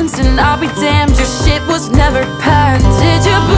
once and I'll be damned, your shit was never packed. Did you